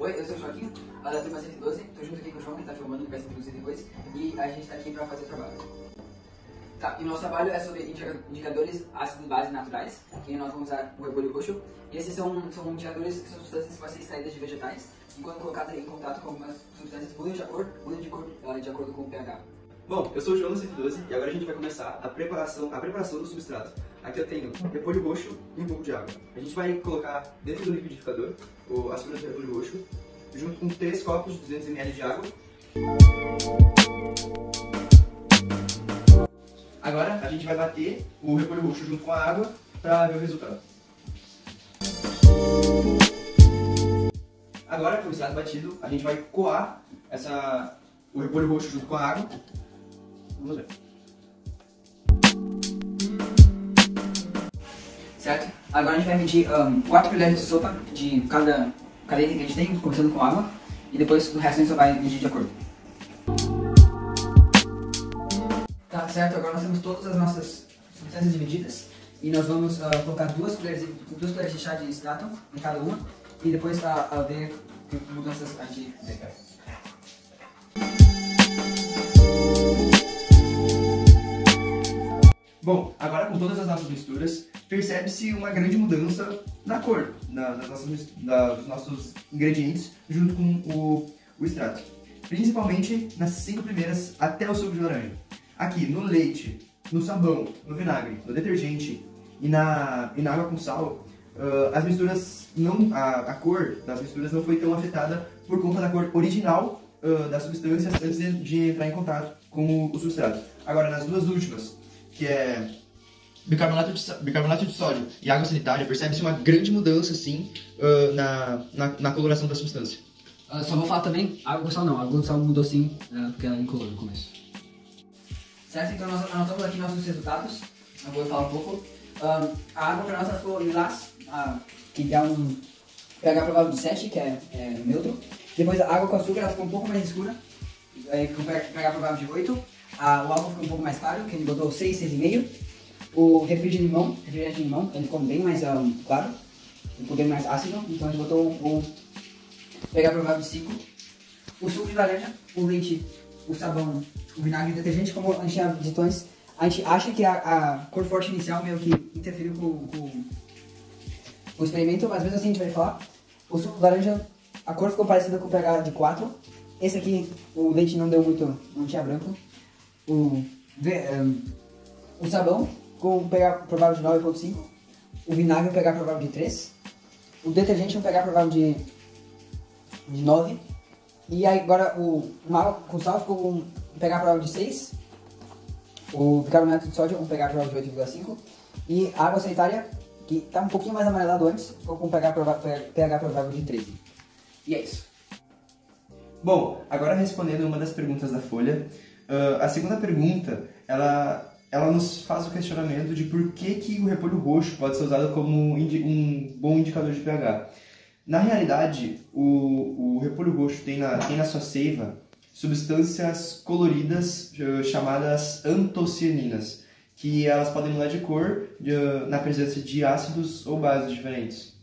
Oi, eu sou o Joaquim, da turma 112, estou junto aqui com o João, que está filmando, que vai ser produzido depois, e a gente está aqui para fazer o trabalho. Tá, e o nosso trabalho é sobre indicadores ácidos base naturais, que nós vamos usar o repolho roxo. E esses são indicadores que são substâncias que podem ser extraídas de vegetais, e quando colocadas em contato com algumas substâncias mudam de cor de acordo com o pH. Bom, eu sou o João da 112 e agora a gente vai começar a preparação do substrato. Aqui eu tenho repolho roxo e um pouco de água. A gente vai colocar dentro do liquidificador a substância do repolho roxo, junto com 3 copos de 200 ml de água. Agora a gente vai bater o repolho roxo junto com a água para ver o resultado. Agora, com o extrato batido, a gente vai coar o repolho roxo junto com a água. Vamos ver. Certo? Agora a gente vai medir 4 colheres de sopa de cada item que a gente tem, começando com água, e depois o resto a gente só vai medir de acordo. Tá certo, agora nós temos todas as nossas substâncias divididas e nós vamos colocar 2 colheres de chá de extrato em cada uma e depois ver que mudanças a gente vê. Bom, agora com todas as nossas misturas, percebe-se uma grande mudança na cor dos nossos ingredientes junto com o extrato. Principalmente nas 5 primeiras até o suco de laranja. Aqui no leite, no sabão, no vinagre, no detergente e na água com sal, as misturas a cor das misturas não foi tão afetada por conta da cor original das substâncias antes de entrar em contato com o substrato. Agora nas duas últimas, que é bicarbonato de sódio e água sanitária, percebe-se uma grande mudança sim na coloração da substância. Só vou falar também, a água com sal não, a água com sal mudou sim, porque ela incolor no começo. Certo, então nós anotamos aqui nossos resultados, eu vou falar um pouco. A água para nós ela ficou lilás, que dá um pH provável de 7, que é neutro. Depois a água com açúcar ela ficou um pouco mais escura, aí ficou um pH provável de 8. O álcool ficou um pouco mais claro, que ele botou 6, 6,5. O refrigerante de limão, ele ficou bem mais claro, ele ficou bem mais ácido, então a gente botou um pH provável de 5. O suco de laranja, o leite, o sabão, o vinagre e o detergente, como a gente tinha dito antes, a gente acha que a cor forte inicial meio que interferiu com o experimento, mas mesmo assim a gente vai falar. O suco de laranja, a cor ficou parecida com o pH de 4. Esse aqui, o leite não deu muito, não tinha branco. O sabão com um pH provável de 9,5. O vinagre um pH provável de 3. O detergente um pH provável de 9. E aí agora uma água com sal ficou com um pH provável de 6. O bicarbonato de sódio um pH provável de 8,5. E a água sanitária, que está um pouquinho mais amarelado antes, ficou com um pH provável de 13. E é isso. Bom, agora respondendo uma das perguntas da folha, a segunda pergunta, ela nos faz o questionamento de por que o repolho roxo pode ser usado como um bom indicador de pH. Na realidade, o repolho roxo tem na sua seiva substâncias coloridas chamadas antocianinas, que elas podem mudar de cor na presença de ácidos ou bases diferentes.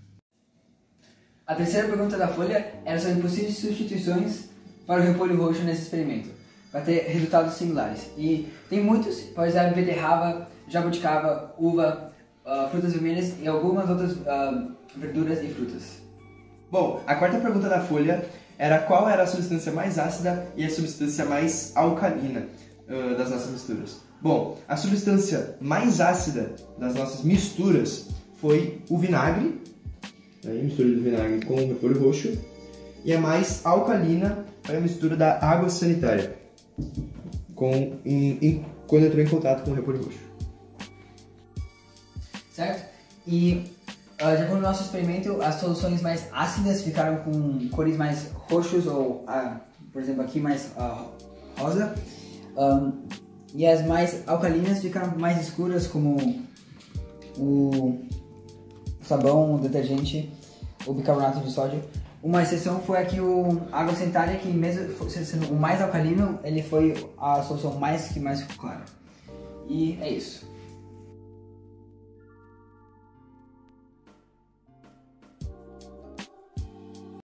A terceira pergunta da folha era sobre possíveis substituições para o repolho roxo nesse experimento, para ter resultados similares. E tem muitos, por exemplo, beterraba, jabuticaba, uva, frutas vermelhas e algumas outras verduras e frutas. Bom, a quarta pergunta da folha era qual era a substância mais ácida e a substância mais alcalina das nossas misturas. Bom, a substância mais ácida das nossas misturas foi o vinagre, aí, mistura do vinagre com o repolho roxo, e a mais alcalina foi a mistura da água sanitária, quando entrou em contato com o repolho roxo. Certo? E de acordo com o nosso experimento, as soluções mais ácidas ficaram com cores mais roxos ou, por exemplo, aqui mais rosa. E as mais alcalinas ficaram mais escuras, como o sabão, o detergente, o bicarbonato de sódio. Uma exceção foi aqui a água sanitária, que mesmo sendo o mais alcalino, ele foi a solução que mais ficou clara. E é isso.